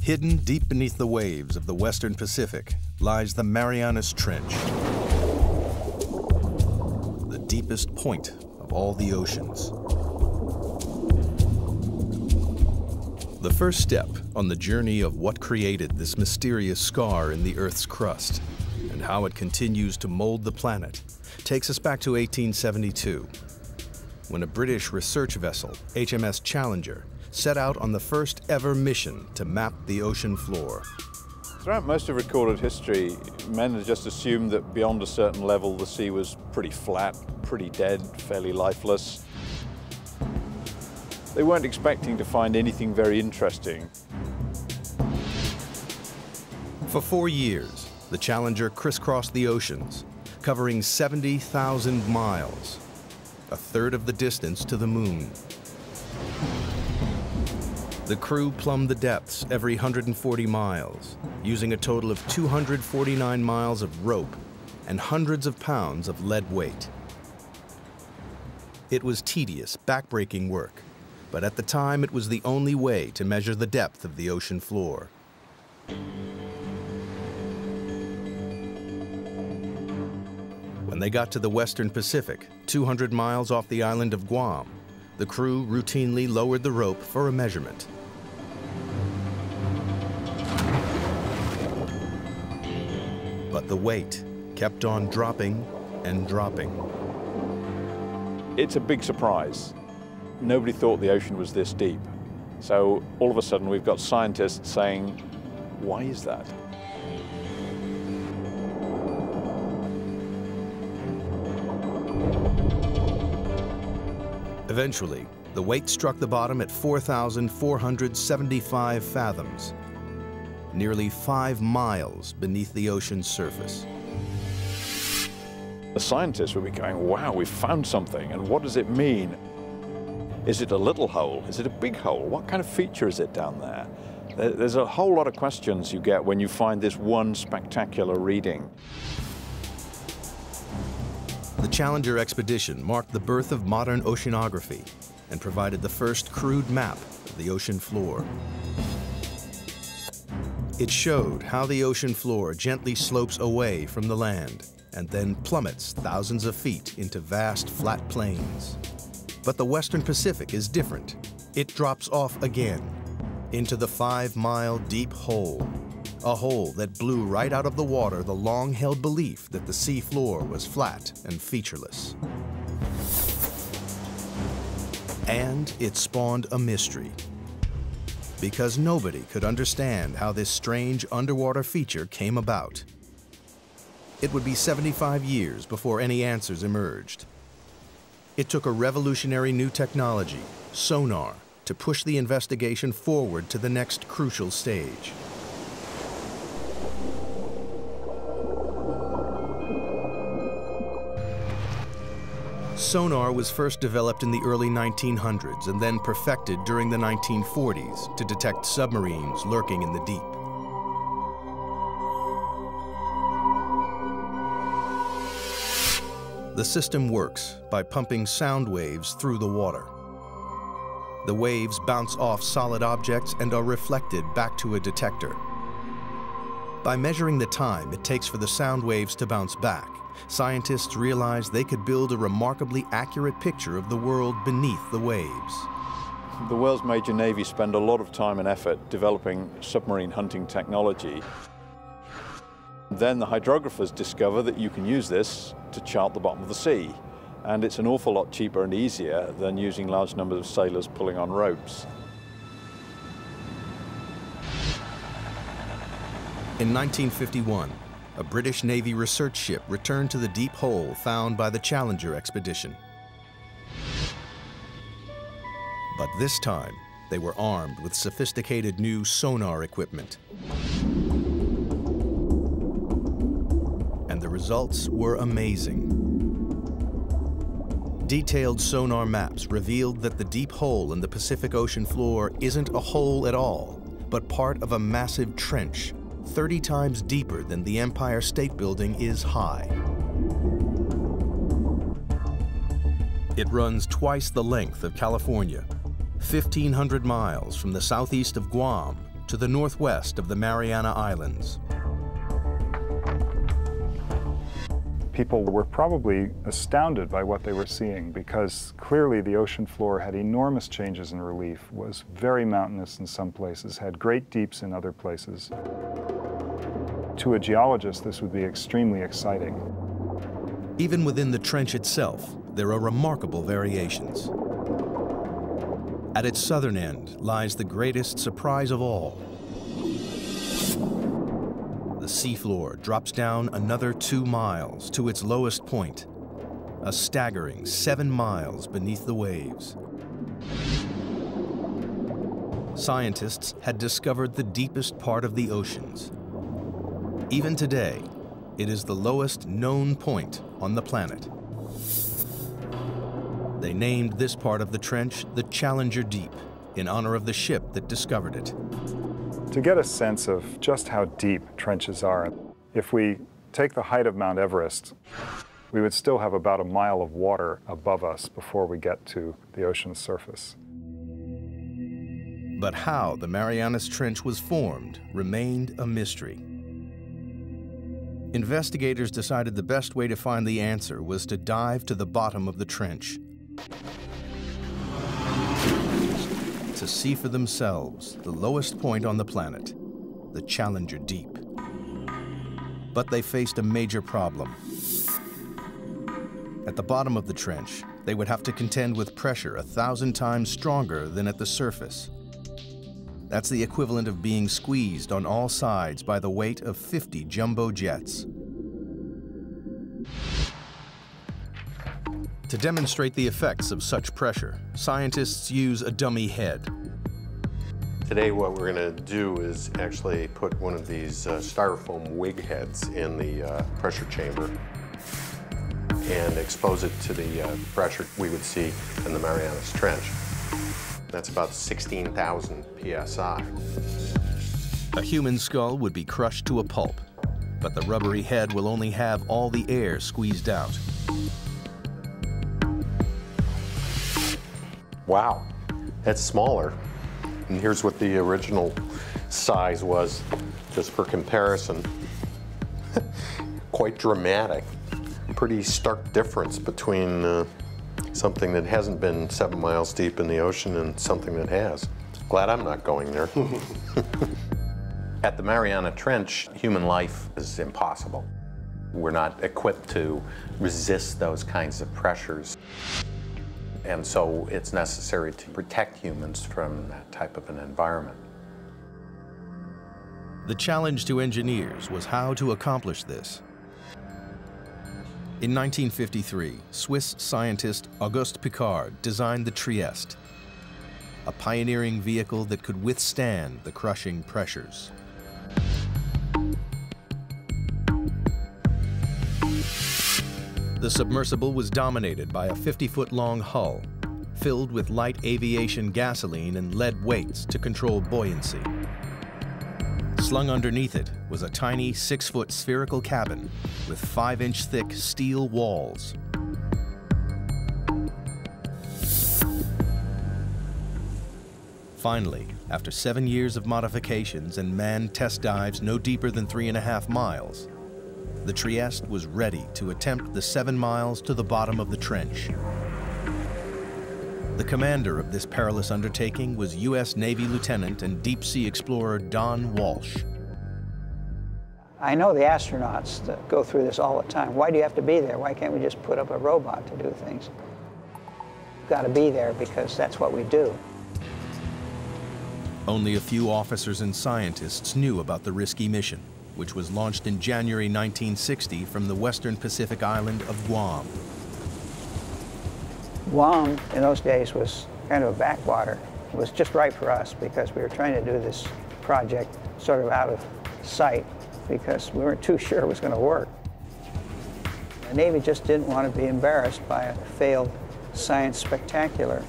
Hidden deep beneath the waves of the Western Pacific lies the Mariana Trench, the deepest point of all the oceans. The first step on the journey of what created this mysterious scar in the Earth's crust and how it continues to mold the planet takes us back to 1872, when a British research vessel, HMS Challenger, set out on the first ever mission to map the ocean floor. Throughout most of recorded history, men had just assumed that beyond a certain level the sea was pretty flat, pretty dead, fairly lifeless. They weren't expecting to find anything very interesting. For 4 years, the Challenger crisscrossed the oceans, covering 70,000 miles, a third of the distance to the moon. The crew plumbed the depths every 140 miles, using a total of 249 miles of rope and hundreds of pounds of lead weight. It was tedious, backbreaking work, but at the time it was the only way to measure the depth of the ocean floor. When they got to the Western Pacific, 200 miles off the island of Guam, the crew routinely lowered the rope for a measurement. But the weight kept on dropping and dropping. It's a big surprise. Nobody thought the ocean was this deep. So all of a sudden we've got scientists saying, why is that? Eventually, the weight struck the bottom at 4,475 fathoms, nearly 5 miles beneath the ocean's surface. The scientists would be going, wow, we've found something, and what does it mean? Is it a little hole? Is it a big hole? What kind of feature is it down there? There's a whole lot of questions you get when you find this one spectacular reading. The Challenger expedition marked the birth of modern oceanography and provided the first crude map of the ocean floor. It showed how the ocean floor gently slopes away from the land and then plummets thousands of feet into vast flat plains. But the Western Pacific is different. It drops off again into the 5-mile deep hole, a hole that blew right out of the water the long-held belief that the sea floor was flat and featureless. And it spawned a mystery, because nobody could understand how this strange underwater feature came about. It would be 75 years before any answers emerged. It took a revolutionary new technology, sonar, to push the investigation forward to the next crucial stage. Sonar was first developed in the early 1900s and then perfected during the 1940s to detect submarines lurking in the deep. The system works by pumping sound waves through the water. The waves bounce off solid objects and are reflected back to a detector. By measuring the time it takes for the sound waves to bounce back, scientists realized they could build a remarkably accurate picture of the world beneath the waves. The world's major navies spend a lot of time and effort developing submarine hunting technology. Then the hydrographers discover that you can use this to chart the bottom of the sea. And it's an awful lot cheaper and easier than using large numbers of sailors pulling on ropes. In 1951, a British Navy research ship returned to the deep hole found by the Challenger expedition. But this time, they were armed with sophisticated new sonar equipment. And the results were amazing. Detailed sonar maps revealed that the deep hole in the Pacific Ocean floor isn't a hole at all, but part of a massive trench, 30 times deeper than the Empire State Building is high. It runs twice the length of California, 1,500 miles from the southeast of Guam to the northwest of the Mariana Islands. People were probably astounded by what they were seeing because clearly the ocean floor had enormous changes in relief, was very mountainous in some places, had great deeps in other places. To a geologist, this would be extremely exciting. Even within the trench itself, there are remarkable variations. At its southern end lies the greatest surprise of all. The seafloor drops down another 2 miles to its lowest point, a staggering 7 miles beneath the waves. Scientists had discovered the deepest part of the oceans. Even today, it is the lowest known point on the planet. They named this part of the trench the Challenger Deep, in honor of the ship that discovered it. To get a sense of just how deep trenches are, if we take the height of Mount Everest, we would still have about a mile of water above us before we get to the ocean's surface. But how the Marianas Trench was formed remained a mystery. Investigators decided the best way to find the answer was to dive to the bottom of the trench, to see for themselves the lowest point on the planet, the Challenger Deep. But they faced a major problem. At the bottom of the trench, they would have to contend with pressure 1,000 times stronger than at the surface. That's the equivalent of being squeezed on all sides by the weight of 50 jumbo jets. To demonstrate the effects of such pressure, scientists use a dummy head. Today what we're going to do is actually put one of these styrofoam wig heads in the pressure chamber and expose it to the pressure we would see in the Marianas Trench. That's about 16,000 psi. A human skull would be crushed to a pulp, but the rubbery head will only have all the air squeezed out. Wow, that's smaller. And here's what the original size was, just for comparison. Quite dramatic. Pretty stark difference between something that hasn't been 7 miles deep in the ocean and something that has. Glad I'm not going there. At the Mariana Trench, human life is impossible. We're not equipped to resist those kinds of pressures. And so it's necessary to protect humans from that type of an environment. The challenge to engineers was how to accomplish this. In 1953, Swiss scientist Auguste Piccard designed the Trieste, a pioneering vehicle that could withstand the crushing pressures. The submersible was dominated by a 50-foot-long hull, filled with light aviation gasoline and lead weights to control buoyancy. Slung underneath it was a tiny 6-foot spherical cabin with 5-inch thick steel walls. Finally, after 7 years of modifications and manned test dives no deeper than 3.5 miles, the Trieste was ready to attempt the 7 miles to the bottom of the trench. The commander of this perilous undertaking was U.S. Navy Lieutenant and deep-sea explorer Don Walsh. I know the astronauts that go through this all the time. Why do you have to be there? Why can't we just put up a robot to do things? You've got to be there because that's what we do. Only a few officers and scientists knew about the risky mission, which was launched in January 1960 from the western Pacific island of Guam. Guam, in those days, was kind of a backwater. It was just right for us because we were trying to do this project sort of out of sight because we weren't too sure it was going to work. The Navy just didn't want to be embarrassed by a failed science spectacular.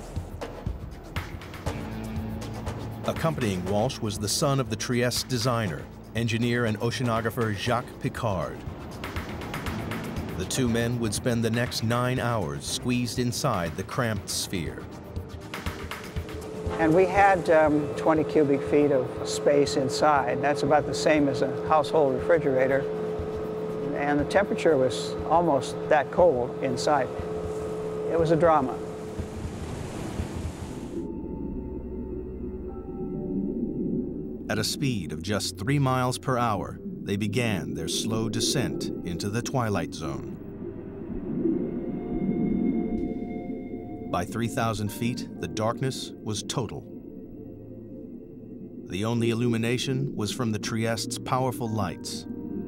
Accompanying Walsh was the son of the Trieste designer, engineer and oceanographer Jacques Piccard. The two men would spend the next 9 hours squeezed inside the cramped sphere. And we had 20 cubic feet of space inside. That's about the same as a household refrigerator. And the temperature was almost that cold inside. It was a drama. At a speed of just 3 miles per hour, they began their slow descent into the twilight zone. By 3,000 feet, the darkness was total. The only illumination was from the Trieste's powerful lights.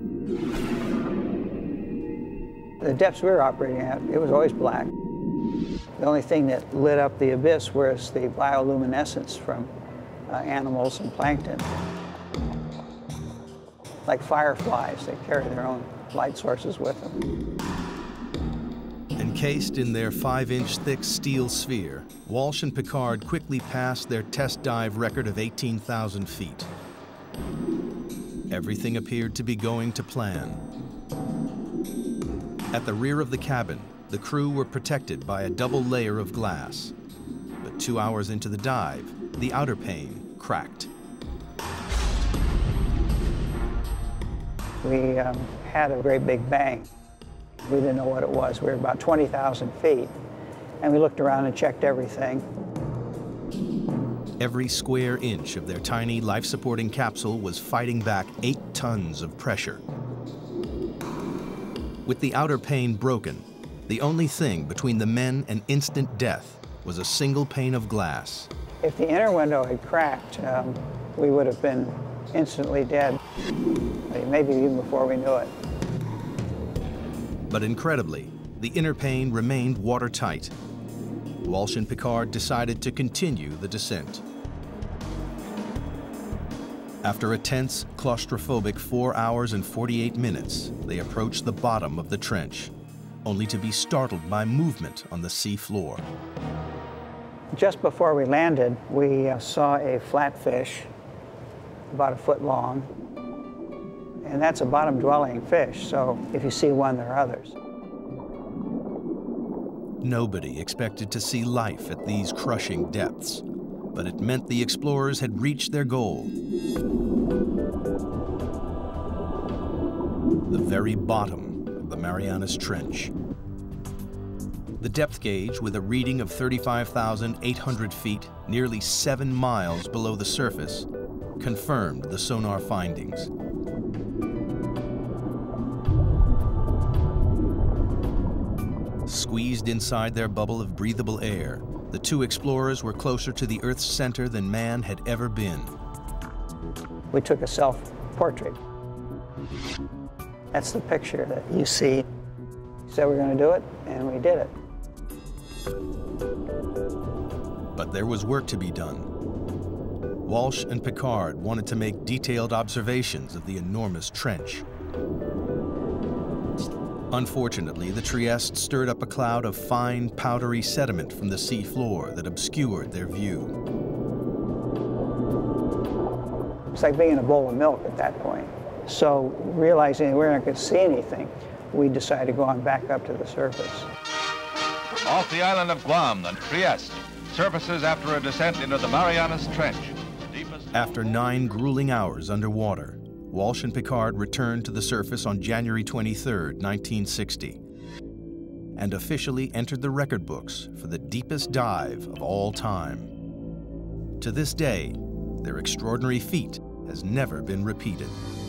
The depths we were operating at, it was always black. The only thing that lit up the abyss was the bioluminescence from animals and plankton. Like fireflies, they carry their own light sources with them. Encased in their 5-inch thick steel sphere, Walsh and Piccard quickly passed their test dive record of 18,000 feet. Everything appeared to be going to plan. At the rear of the cabin, the crew were protected by a double layer of glass. But 2 hours into the dive, the outer pane cracked. We had a great big bang. We didn't know what it was. We were about 20,000 feet, and we looked around and checked everything. Every square inch of their tiny life-supporting capsule was fighting back 8 tons of pressure. With the outer pane broken, the only thing between the men and instant death was a single pane of glass. If the inner window had cracked, we would have been instantly dead, maybe even before we knew it. But incredibly, the inner pane remained watertight. Walsh and Piccard decided to continue the descent. After a tense, claustrophobic 4 hours and 48 minutes, they approached the bottom of the trench, only to be startled by movement on the sea floor. Just before we landed, we saw a flatfish, about a foot long. And that's a bottom-dwelling fish, so if you see one, there are others. Nobody expected to see life at these crushing depths, but it meant the explorers had reached their goal. The very bottom of the Marianas Trench. The depth gauge, with a reading of 35,800 feet, nearly 7 miles below the surface, confirmed the sonar findings. Squeezed inside their bubble of breathable air, the 2 explorers were closer to the Earth's center than man had ever been. We took a self-portrait. That's the picture that you see. We said we're going to do it, and we did it. But there was work to be done. Walsh and Piccard wanted to make detailed observations of the enormous trench. Unfortunately, the Trieste stirred up a cloud of fine, powdery sediment from the sea floor that obscured their view. It's like being in a bowl of milk at that point. So, realizing we weren't going to see anything, we decided to go on back up to the surface. Off the island of Guam, the Trieste surfaces after a descent into the Marianas Trench. After 9 grueling hours underwater, Walsh and Piccard returned to the surface on January 23, 1960, and officially entered the record books for the deepest dive of all time. To this day, their extraordinary feat has never been repeated.